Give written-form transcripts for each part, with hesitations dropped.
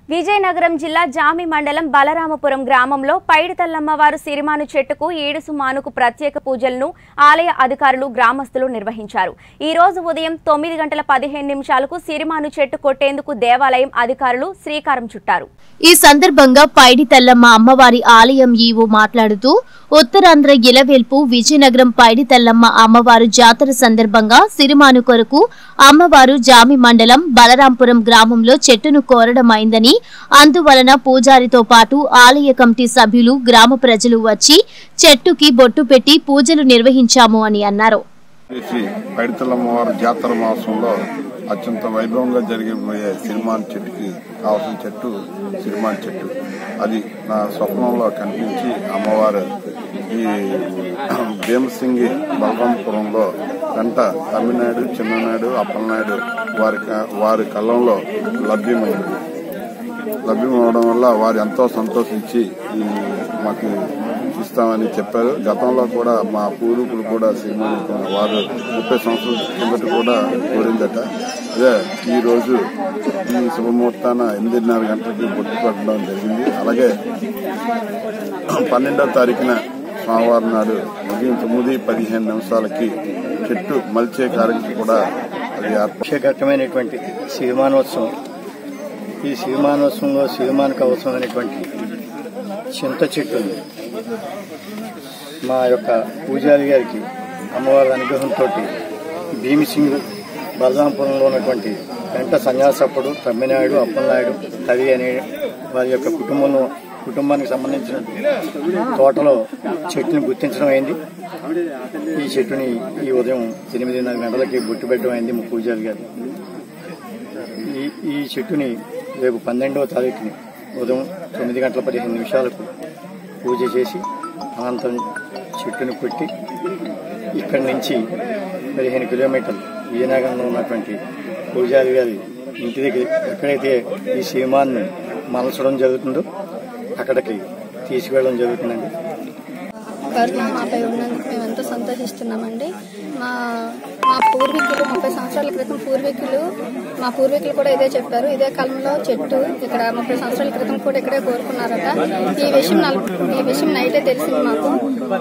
విజయనగరం జిల్లా జామి మండలం బలరామపురం గ్రామంలో పైడితల్లమ్మవారు సిరిమాను చెట్టుకు ఏడుసు మానుకు ప్రత్యేక పూజలను ఆలయ అధికారులు గ్రామస్తులు నిర్వహించారు। ఈ రోజు ఉదయం 9:15 సిరిమాను చెట్టు కొట్టేందుకు దేవాలయం అధికారులు శ్రీకారం చుట్టారు। ఈ సందర్భంగా పైడితల్లమ్మ అమ్మవారి ఆలయం ఈవో మాట్లాడుతూ ఉత్తరాంధ్ర ఇలవేల్పు విజయనగరం పైడితల్లమ్మ అమ్మవారు జాతర సందర్భంగా సిరిమాను కొరకు అమ్మవారు జామి మండలం బలరాంపురం గ్రామంలో చెట్టును కోరడమైందని, అందువలన పూజారితో పాటు ఆలయ కమిటీ సభ్యులు గ్రామ ప్రజలు వచ్చి చెట్టుకి బొట్టు పెట్టి పూజలు నిర్వహించాము అని అన్నారు। పైడితల్లమ్మవారి జాతర మహోత్సవంలో అత్యంత వైభవంగా జరిగిపోయే సిరిమాన్ చెట్టుకి కావాల్సిన చెట్టు సిరిమాన్ చెట్టు అది నా స్వప్నంలో కనిపించి అమ్మవారు ఈ భీమసింగి బలరాంపురంలో వెంట తమ్మినాయుడు, చిన్ననాయుడు, అప్పలనాయుడు వారి కళ్ళంలో లభ్యమవడం వల్ల వారు ఎంతో సంతోషించి మాకు ఇస్తామని చెప్పారు। గతంలో కూడా మా పూర్వీకులు కూడా సిరిమాన్ వారు 30 సంవత్సరాల కిందట కూడా కోరిందట। అదే ఈ రోజు ఈ శుభముహూర్తాన 8:30 గంటలకి బొట్టు పెట్టడం జరిగింది। అలాగే 12వ తారీఖున సోమవారం నాడు ఉదయం 9:15 చెట్టు మల్చే కార్యక్రమం కూడా అది ఆశ్చర్యకరమైనటువంటి సిరిమానోత్సవం। ఈ సిరిమానోత్సవంలో సిరిమానికి అవసరమైనటువంటి చింత చెట్టు మా యొక్క పూజారి గారికి అమ్మవారి అనుగ్రహంతో భీమసింగ్ బలరాంపురంలో ఉన్నటువంటి వెంట సన్యాసప్పుడు తమ్మినాయుడు, అప్పలనాయుడు, తవి అనే వారి యొక్క కుటుంబానికి సంబంధించిన తోటలో చెట్టుని గుర్తించడం అయింది। ఈ చెట్టుని ఈ ఉదయం 8:30 గంటలకి బొట్టు పెట్టడం అయింది మా పూజారి గారు। ఈ చెట్టుని రేపు 12వ తారీఖుని ఉదయం 9:15 పూజ చేసి అనంతరం చెట్టుని కొట్టి ఇక్కడి నుంచి 15 కిలోమీటర్లు విజయనగరంలో ఉన్నటువంటి పూజారి గారి ఇంటి దగ్గర ఎక్కడైతే ఈ సిరిమాన్ని మలచడం జరుగుతుందో అక్కడికి తీసుకువెళ్ళడం జరుగుతుందండి। మాపై ఉన్నందుకు మేము ఎంతో సంతోషిస్తున్నామండి। మా పూర్వీకులు 30 సంవత్సరాల క్రితం మా పూర్వీకులు కూడా ఇదే చెప్పారు। ఇదే కాలంలో చెట్టు ఇక్కడ 30 సంవత్సరాల క్రితం కూడా ఇక్కడే కోరుకున్నారట। ఈ విషయం నైటే తెలిసింది మాకు।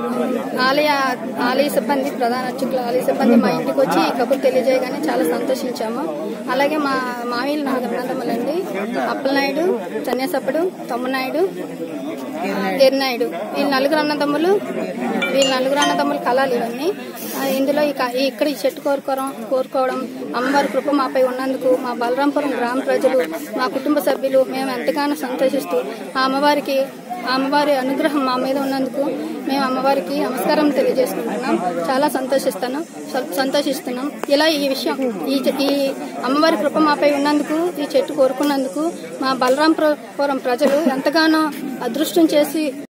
ఆలయ సిబ్బంది, ప్రధాన అర్చకులు ఆలయ సిబ్బంది మా ఇంటికి వచ్చి ఈ కబురు తెలియజేయగానే చాలా సంతోషించాము। అలాగే మా మామయ్యలు నాదమ్మలండి, అప్పలనాయుడు, సన్యాసప్పుడు, తమ్మునాయుడు, ఎర్నాయుడు, వీళ్ళ నలుగురు అన్నదమ్ములు కళాలు ఇవన్నీ। ఇందులో ఇక్కడ ఈ చెట్టు కోరుకోవడం అమ్మవారి కృప మాపై ఉన్నందుకు మా బలరాంపురం గ్రామ ప్రజలు, మా కుటుంబ సభ్యులు మేము ఎంతగానో సంతోషిస్తూ అమ్మవారి అనుగ్రహం మా మీద ఉన్నందుకు మేము అమ్మవారికి నమస్కారం తెలియజేసుకుంటున్నాం। చాలా సంతోషిస్తున్నాం। ఇలా ఈ విషయం ఈ అమ్మవారి కృప మాపై ఉన్నందుకు, ఈ చెట్టు కోరుకున్నందుకు మా బలరాంపురం ప్రజలు ఎంతగానో అదృష్టం చేసి